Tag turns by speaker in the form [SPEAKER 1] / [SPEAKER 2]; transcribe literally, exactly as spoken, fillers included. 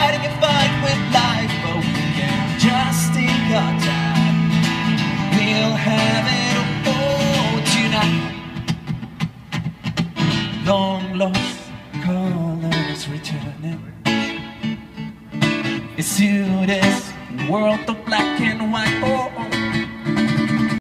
[SPEAKER 1] fighting a fight with life, but we can just take our time. We'll have it all tonight. Long lost colors returning. It's you, this world of black and white. Oh,